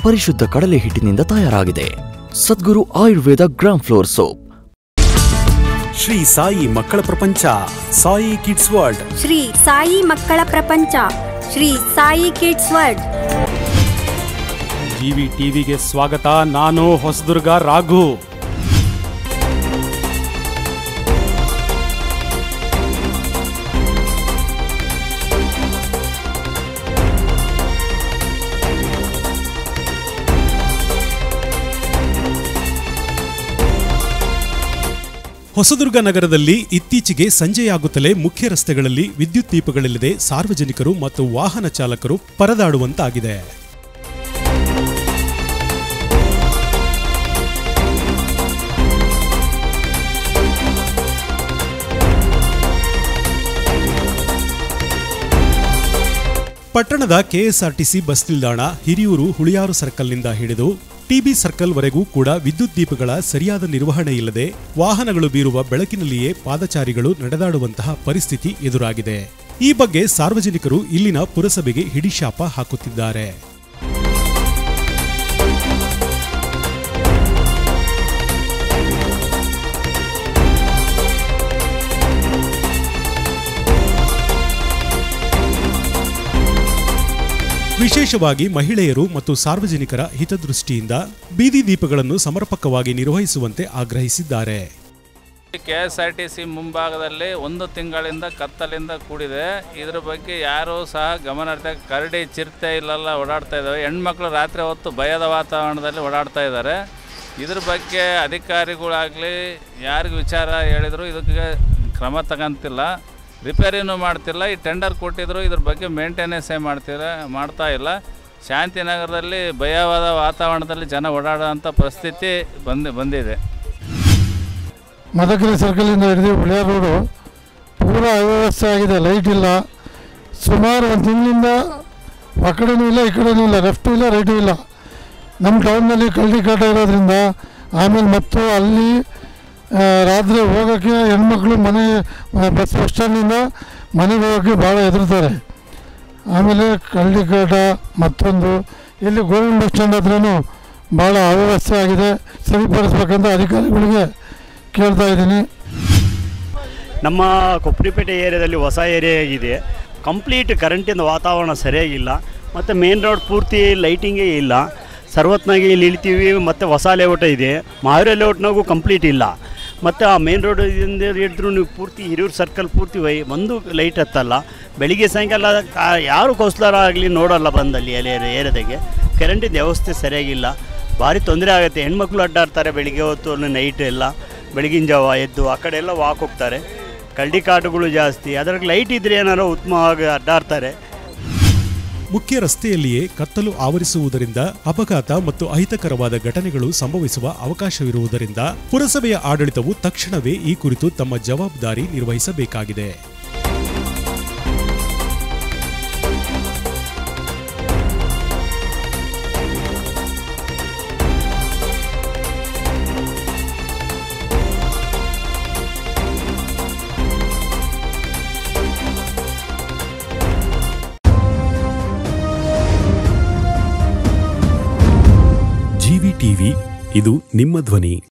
ಪರಿಶುದ್ಧ ಕಡಲೆ ಹಿಟ್ಟಿನಿಂದ ತಯಾರಾಗಿದೆ. Sadguru Ayurveda gram flour soap. Shri Sai ಮಕ್ಕಳ ಪ್ರಪಂಚ, ಸಾಯಿ ಕಿಡ್ಸ್ ವರ್ಲ್ಡ್. ಶ್ರೀ ಸಾಯಿ ಮಕ್ಕಳ ಪ್ರಪಂಚ, Shri Sai kids world. GV ಟಿವಿಗೆ ಸ್ವಾಗತ. ನಾನು ಹೊಸದುರ್ಗ ರಾಘು. ಹೊಸದುರ್ಗ ನಗರದಲ್ಲಿ ಇತ್ತೀಚೆಗೆ ಸಂಜೆಯಾಗುತ್ತಲೇ ಮುಖ್ಯ ರಸ್ತೆಗಳಲ್ಲಿ ವಿದ್ಯುತ್ ದೀಪಗಳಿಲ್ಲದೆ ಸಾರ್ವಜನಿಕರು ಮತ್ತು ವಾಹನ ಚಾಲಕರು ಪರದಾಡುವಂತಾಗಿದೆ. ಪಟ್ಟಣದ ಕೆಎಸ್ಆರ್ಟಿಸಿ ಬಸ್ ನಿಲ್ದಾಣ, ಹಿರಿಯೂರು ಹುಳಿಯಾರು ಸರ್ಕಲ್ನಿಂದ ಹಿಡಿದು ಟಿಬಿ ಸರ್ಕಲ್ ವರೆಗೂ ಕೂಡ ವಿದ್ಯುತ್ ದೀಪಗಳ ಸರಿಯಾದ ನಿರ್ವಹಣೆ ಇಲ್ಲದೆ ವಾಹನಗಳು ಬೀರುವ ಬೆಳಕಿನಲ್ಲಿಯೇ ಪಾದಚಾರಿಗಳು ನಡೆದಾಡುವಂತಹ ಪರಿಸ್ಥಿತಿ ಎದುರಾಗಿದೆ. ಈ ಬಗ್ಗೆ ಸಾರ್ವಜನಿಕರು ಇಲ್ಲಿನ ಪುರಸಭೆಗೆ ಹಿಡಿಶಾಪ ಹಾಕುತ್ತಿದ್ದಾರೆ. ವಿಶೇಷವಾಗಿ ಮಹಿಳೆಯರು ಮತ್ತು ಸಾರ್ವಜನಿಕರ ಹಿತದೃಷ್ಟಿಯಿಂದ ಬೀದಿ ದೀಪಗಳನ್ನು ಸಮರ್ಪಕವಾಗಿ ನಿರ್ವಹಿಸುವಂತೆ ಆಗ್ರಹಿಸಿದ್ದಾರೆ. ಕೆಎಸ್ಆರ್ಟಿಸಿ ಮುಂಭಾಗದಲ್ಲಿ 1 ತಿಂಗಳಿಂದ ಕತ್ತಲಿಂದ ಕೂಡಿದೆ. ಇದರ ಬಗ್ಗೆ ಯಾರೂ ಸಹ ಗಮನ ಹರಿಸದೆ ಕರಡಿ, ಚಿರತೆ ಇಲ್ಲೆಲ್ಲ ಓಡಾಡ್ತಾ ಇದ್ದಾವೆ. ಹೆಣ್ಮಕ್ಳು ರಾತ್ರಿ ಹೊತ್ತು ಭಯದ ವಾತಾವರಣದಲ್ಲಿ ಓಡಾಡ್ತಾ ಇದ್ದಾರೆ. ಇದ್ರ ಬಗ್ಗೆ ಅಧಿಕಾರಿಗಳಾಗಲಿ ಯಾರಿಗೂ ವಿಚಾರ ಹೇಳಿದ್ರು ಇದಕ್ಕೆ ಕ್ರಮ ತಗೊಂತಿಲ್ಲ, ರಿಪೇರಿನೂ ಮಾಡ್ತಿಲ್ಲ. ಈ ಟೆಂಡರ್ ಕೊಟ್ಟಿದ್ರು, ಇದ್ರ ಬಗ್ಗೆ ಮೇಂಟೆನೆನ್ಸೇ ಮಾಡ್ತಾ ಇಲ್ಲ. ಶಾಂತಿನಗರದಲ್ಲಿ ಭಯವಾದ ವಾತಾವರಣದಲ್ಲಿ ಜನ ಓಡಾಡೋಂಥ ಪರಿಸ್ಥಿತಿ ಬಂದಿದೆ. ಮದಕರಿ ಸರ್ಕಲಿಂದ ಹಿಡಿದು ಹುಳಿಯಾರು ರೋಡು ಪೂರ ಅವ್ಯವಸ್ಥೆ ಆಗಿದೆ. ಲೈಟ್ ಇಲ್ಲ. ಸುಮಾರು 1 ತಿಂಗಳಿಂದ ಆ ಕಡೆನೂ ಇಲ್ಲ, ಈ ಕಡೆನೂ ಇಲ್ಲ, ಲೆಫ್ಟು ಇಲ್ಲ, ರೈಟು ಇಲ್ಲ. ನಮ್ಮ ಟೌನ್ನಲ್ಲಿ ಕಳ್ಳಿ ಕಾಟ ಇರೋದ್ರಿಂದ ಆಮೇಲೆ ಮತ್ತು ಅಲ್ಲಿ ರಾತ್ರಿ ಹೋಗೋಕ್ಕೆ ಹೆಣ್ಮಕ್ಳು ಬಸ್ ಸ್ಟ್ಯಾಂಡಿಂದ ಮನೆಗೆ ಹೋಗೋಕ್ಕೆ ಭಾಳ ಹೆದರ್ತಾರೆ. ಆಮೇಲೆ ಕಳ್ಳಿ ಕಾಟ ಮತ್ತೊಂದು ಇಲ್ಲಿ ಗೋವಿಂದ ಬಸ್ ಸ್ಟ್ಯಾಂಡ್ ಹತ್ರನೂ ಭಾಳ ಅವ್ಯವಸ್ಥೆ ಆಗಿದೆ. ಸರಿಪಡಿಸ್ಬೇಕಂತ ಅಧಿಕಾರಿಗಳಿಗೆ ಕೇಳ್ತಾ ಇದ್ದೀನಿ. ನಮ್ಮ ಕೊಪ್ಪರಿಪೇಟೆ ಏರಿಯಾದಲ್ಲಿ ಹೊಸ ಏರಿಯಾ ಆಗಿದೆ. ಕಂಪ್ಲೀಟ್ ಕರೆಂಟಿಂದ ವಾತಾವರಣ ಸರಿಯಾಗಿಲ್ಲ. ಮತ್ತು ಮೇನ್ ರೋಡ್ ಪೂರ್ತಿ ಲೈಟಿಂಗೇ ಇಲ್ಲ. ಸರ್ವತ್ನಾಗಿ ಇಲ್ಲಿ ಇಳ್ತೀವಿ. ಮತ್ತು ಹೊಸ ಲೇಔಟ್ ಇದೆ, ಮಹಾವೀರ ಲೇಔಟ್ನಾಗೂ ಕಂಪ್ಲೀಟ್ ಇಲ್ಲ. ಮತ್ತು ಆ ಮೇನ್ ರೋಡಿಂದ ಹಿಡಿದ್ರು ನೀವು ಪೂರ್ತಿ ಹಿರಿಯೂರು ಸರ್ಕಲ್ ಪೂರ್ತಿ ಒಂದು ಲೈಟ್ ಹತ್ತಲ್ಲ. ಬೆಳಿಗ್ಗೆ ಸಾಯಂಕಾಲ ಯಾರು ಕೌನ್ಸಿಲರ್ ಆಗಲಿ ನೋಡೋಲ್ಲ ಬಂದಲ್ಲಿ ಏರಿಯಾದಾಗೆ. ಕರೆಂಟಿನ ವ್ಯವಸ್ಥೆ ಸರಿಯಾಗಿಲ್ಲ. ಭಾರಿ ತೊಂದರೆ ಆಗುತ್ತೆ. ಹೆಣ್ಮಕ್ಳು ಅಡ್ಡಾಡ್ತಾರೆ ಬೆಳಿಗ್ಗೆ ಹೊತ್ತು, ನೈಟ್ ಎಲ್ಲ ಬೆಳಗಿನ ಜಾವ ಎದ್ದು ಆ ಕಡೆ ಎಲ್ಲ ವಾಕ್ ಹೋಗ್ತಾರೆ. ಕಳ್ಳಿ ಕಾಟುಗಳು ಜಾಸ್ತಿ. ಅದಕ್ಕೆ ಲೈಟ್ ಇದ್ದರೆ ಏನಾರು ಉತ್ತಮವಾಗಿ ಅಡ್ಡಾಡ್ತಾರೆ. ಮುಖ್ಯ ರಸ್ತೆಯಲ್ಲಿಯೇ ಕತ್ತಲು ಆವರಿಸುವುದರಿಂದ ಅಪಘಾತ ಮತ್ತು ಅಹಿತಕರವಾದ ಘಟನೆಗಳು ಸಂಭವಿಸುವ ಅವಕಾಶವಿರುವುದರಿಂದ ಪುರಸಭೆಯ ಆಡಳಿತವು ತಕ್ಷಣವೇ ಈ ಕುರಿತು ತಮ್ಮ ಜವಾಬ್ದಾರಿ ನಿರ್ವಹಿಸಬೇಕಾಗಿದೆ. ಜಿವಿ ಟಿವಿ, ಇದು ನಿಮ್ಮ ಧ್ವನಿ.